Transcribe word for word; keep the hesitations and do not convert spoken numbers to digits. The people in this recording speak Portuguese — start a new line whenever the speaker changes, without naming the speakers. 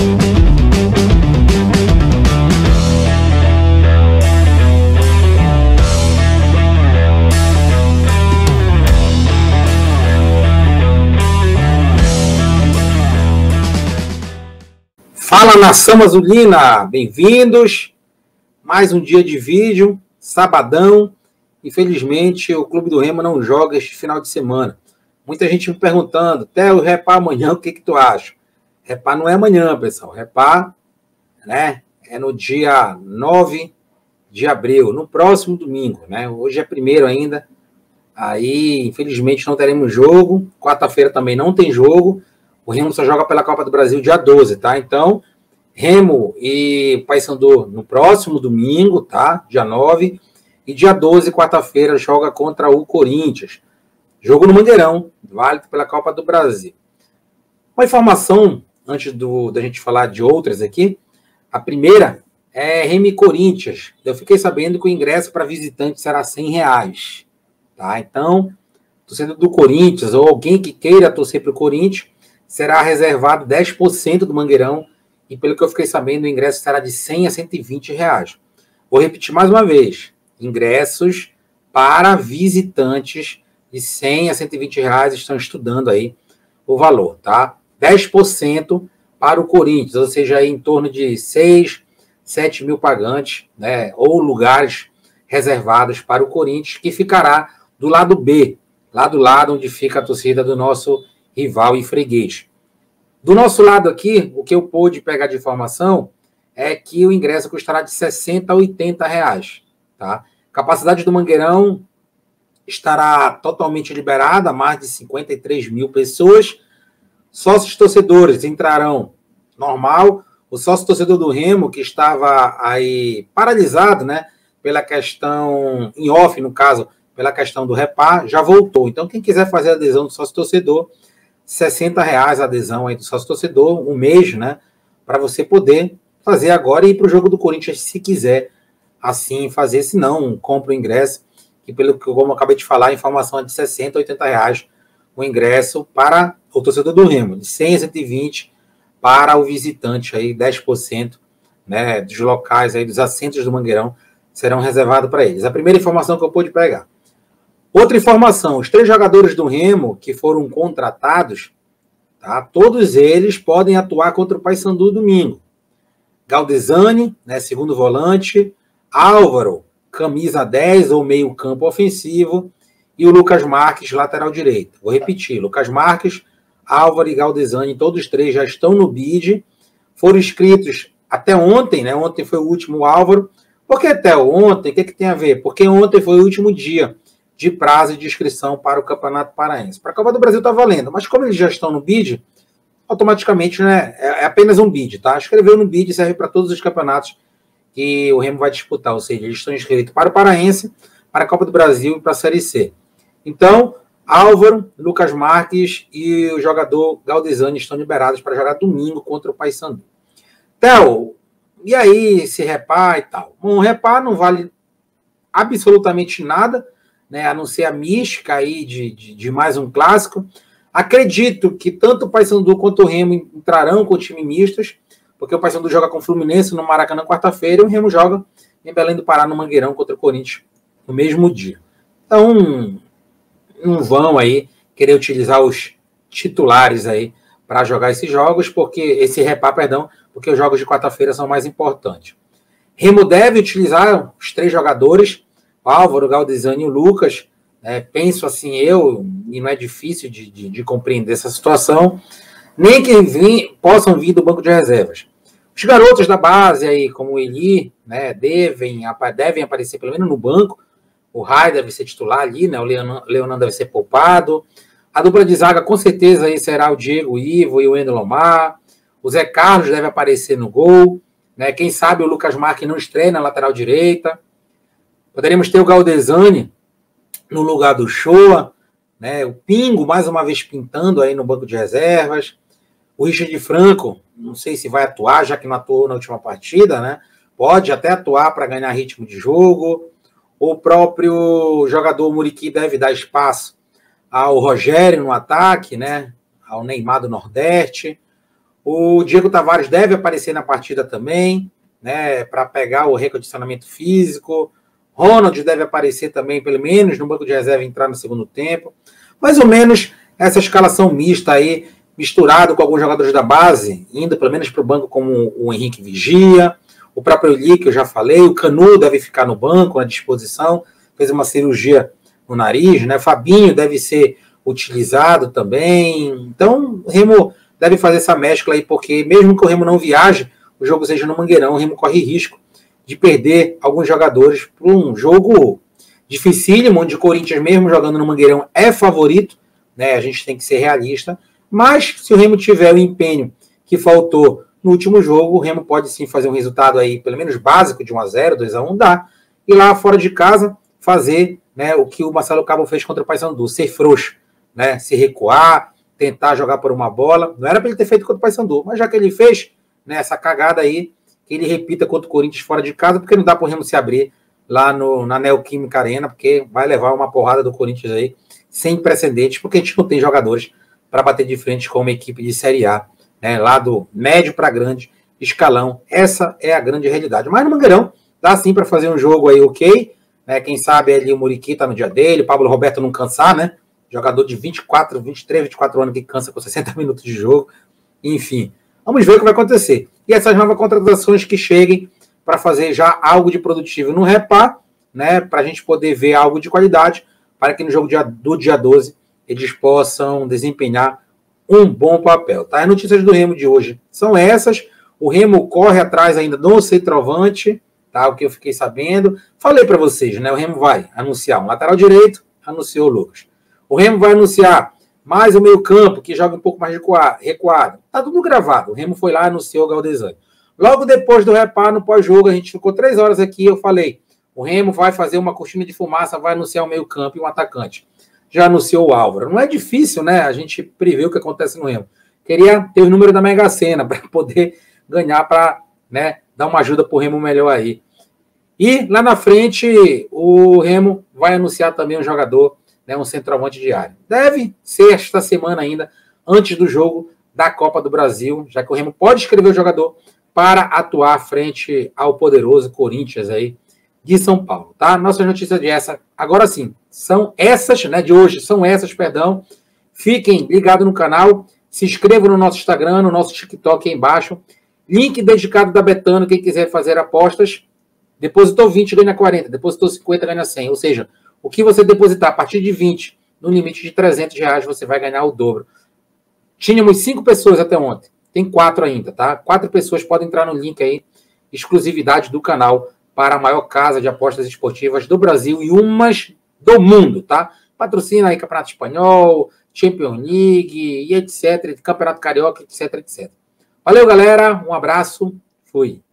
Fala, nação azulina, bem-vindos, mais um dia de vídeo, sabadão. Infelizmente o Clube do Remo não joga este final de semana. Muita gente me perguntando, Theo, repá amanhã, o que que tu acha? Repá não é amanhã, pessoal, repá, né, é no dia nove de abril, no próximo domingo, né, hoje é primeiro ainda, aí infelizmente não teremos jogo, quarta-feira também não tem jogo. O Remo só joga pela Copa do Brasil dia doze, tá? Então, Remo e Paysandu no próximo domingo, tá? Dia nove. E dia doze, quarta-feira, joga contra o Corinthians. Jogo no Mangueirão, válido pela Copa do Brasil. Uma informação, antes do, da gente falar de outras aqui. A primeira é Remo e Corinthians. Eu fiquei sabendo que o ingresso para visitante será cem reais. Tá? Então, torcedor do Corinthians ou alguém que queira torcer para o Corinthians, será reservado dez por cento do Mangueirão e, pelo que eu fiquei sabendo, o ingresso será de cem a cento e vinte reais. Vou repetir mais uma vez. Ingressos para visitantes de cem a cento e vinte reais, estão estudando aí o valor, tá? dez por cento para o Corinthians, ou seja, aí em torno de seis, sete mil pagantes, né? Ou lugares reservados para o Corinthians, que ficará do lado B, lá do lado onde fica a torcida do nosso rival e freguês. Do nosso lado aqui, o que eu pude pegar de informação é que o ingresso custará de sessenta a oitenta reais. Tá? Capacidade do Mangueirão estará totalmente liberada, mais de cinquenta e três mil pessoas. Sócios torcedores entrarão normal. O sócio torcedor do Remo, que estava aí paralisado, né, pela questão, em off no caso, pela questão do repá, já voltou. Então, quem quiser fazer adesão do sócio torcedor, sessenta reais a adesão aí do sócio torcedor, um mês, né? Para você poder fazer agora e ir para o jogo do Corinthians, se quiser assim fazer. Se não, compra o ingresso, que pelo que como eu acabei de falar, a informação é de sessenta, oitenta reais o ingresso para o torcedor do Remo, de cem a cento e vinte para o visitante, aí dez por cento, né, dos locais, aí dos assentos do Mangueirão serão reservados para eles. A primeira informação que eu pude pegar. Outra informação, os três jogadores do Remo que foram contratados, tá, todos eles podem atuar contra o Paysandu domingo. Galdesani, né, segundo volante, Álvaro, camisa dez ou meio campo ofensivo, e o Lucas Marques, lateral direito. Vou repetir, Lucas Marques, Álvaro e Galdesani, todos três já estão no bid, foram inscritos até ontem, né, ontem foi o último Álvaro. Por que até ontem? O que, que tem a ver? Porque ontem foi o último dia de prazo de inscrição para o Campeonato Paraense. Para a Copa do Brasil está valendo, mas como eles já estão no bid, automaticamente, né, é apenas um bid, tá? Escreveu no bid serve para todos os campeonatos que o Remo vai disputar, ou seja, eles estão inscritos para o Paraense, para a Copa do Brasil e para a Série C. Então, Álvaro, Lucas Marques e o jogador Galdesani estão liberados para jogar domingo contra o Paysandu. Theo, e aí esse repá e tal? Bom, o repá não vale absolutamente nada, né, a não ser a mística aí de, de, de mais um clássico. Acredito que tanto o Paysandu quanto o Remo entrarão com time mistos, porque o Paysandu joga com o Fluminense no Maracanã quarta-feira e o Remo joga em Belém do Pará no Mangueirão contra o Corinthians no mesmo dia. Então, não vão aí querer utilizar os titulares aí para jogar esses jogos, porque esse repá, perdão, porque os jogos de quarta-feira são mais importantes. Remo deve utilizar os três jogadores, Álvaro, Galdesani e o Lucas, né, penso assim eu, e não é difícil de, de, de compreender essa situação, nem que vim, possam vir do banco de reservas. Os garotos da base, aí, como o Eli, né, devem, devem aparecer pelo menos no banco, o Rai deve ser titular ali, né, o Leonan deve ser poupado, a dupla de zaga com certeza aí será o Diego Ivo e o Wendel Lomar, o Zé Carlos deve aparecer no gol, né, quem sabe o Lucas Marques não estreia na lateral direita. Poderíamos ter o Galdesani no lugar do Shoa, né? O Pingo, mais uma vez, pintando aí no banco de reservas. O Richard Franco, não sei se vai atuar, já que não atuou na última partida, né? Pode até atuar para ganhar ritmo de jogo. O próprio jogador Muriqui deve dar espaço ao Rogério no ataque, né? Ao Neymar do Nordeste. O Diego Tavares deve aparecer na partida também, né, para pegar o recondicionamento físico. Ronald deve aparecer também, pelo menos, no banco de reserva, entrar no segundo tempo. Mais ou menos essa escalação mista aí, misturado com alguns jogadores da base, indo pelo menos para o banco, como o Henrique Vigia, o próprio Eli, que eu já falei, o Canu deve ficar no banco, à disposição, fez uma cirurgia no nariz, né? Fabinho deve ser utilizado também. Então, o Remo deve fazer essa mescla aí, porque mesmo que o Remo não viaje, o jogo seja no Mangueirão, o Remo corre risco de perder alguns jogadores para um jogo dificílimo, onde o Corinthians, mesmo jogando no Mangueirão, é favorito, né? A gente tem que ser realista, mas se o Remo tiver o empenho que faltou no último jogo, o Remo pode sim fazer um resultado aí, pelo menos básico, de um a zero, dois a um, dá, e lá fora de casa fazer, né, o que o Marcelo Cabo fez contra o Paysandu, ser frouxo, né, se recuar, tentar jogar por uma bola. Não era para ele ter feito contra o Paysandu, mas já que ele fez, né, essa cagada aí, que ele repita contra o Corinthians fora de casa, porque não dá para o Remo se abrir lá no, na Neoquímica Arena, porque vai levar uma porrada do Corinthians aí, sem precedentes, porque a gente não tem jogadores para bater de frente com uma equipe de Série A, né, lá do médio para grande escalão. Essa é a grande realidade. Mas no Mangueirão dá sim para fazer um jogo aí ok, né, quem sabe ali o Muriqui tá no dia dele, o Pablo Roberto não cansar, né, jogador de vinte e quatro, vinte e três, vinte e quatro anos que cansa com sessenta minutos de jogo, enfim, vamos ver o que vai acontecer. E essas novas contratações que cheguem para fazer já algo de produtivo no Repá, né, para a gente poder ver algo de qualidade, para que no jogo do dia doze eles possam desempenhar um bom papel. Tá? As notícias do Remo de hoje são essas. O Remo corre atrás ainda do centroavante, tá? O que eu fiquei sabendo. Falei para vocês, né? O Remo vai anunciar um lateral direito, anunciou o Lucas. O Remo vai anunciar mais o meio-campo, que joga um pouco mais recuado. Tá tudo gravado. O Remo foi lá e anunciou o Galdesani. Logo depois do reparo, no pós-jogo, a gente ficou três horas aqui. Eu falei: o Remo vai fazer uma cortina de fumaça, vai anunciar o meio-campo e um atacante. Já anunciou o Álvaro. Não é difícil, né? A gente prever o que acontece no Remo. Queria ter o número da Mega Sena para poder ganhar, para, né, dar uma ajuda para o Remo melhor aí. E lá na frente, o Remo vai anunciar também um jogador, né, um centroavante de área. Deve ser esta semana ainda, antes do jogo da Copa do Brasil, já que o Remo pode escrever o jogador para atuar frente ao poderoso Corinthians aí de São Paulo, tá? Nossas notícias de essa, agora sim, são essas, né, de hoje, são essas, perdão. Fiquem ligados no canal, se inscrevam no nosso Instagram, no nosso TikTok aí embaixo. Link dedicado da Betano, quem quiser fazer apostas. Depositou vinte, ganha quarenta. Depositou cinquenta, ganha cem. Ou seja, o que você depositar a partir de vinte, no limite de trezentos reais, você vai ganhar o dobro. Tínhamos cinco pessoas até ontem. Tem quatro ainda, tá? Quatro pessoas podem entrar no link aí, exclusividade do canal, para a maior casa de apostas esportivas do Brasil e umas do mundo, tá? Patrocina aí Campeonato Espanhol, Champions League, e etc. Campeonato Carioca, etc, etcétera. Valeu, galera. Um abraço. Fui.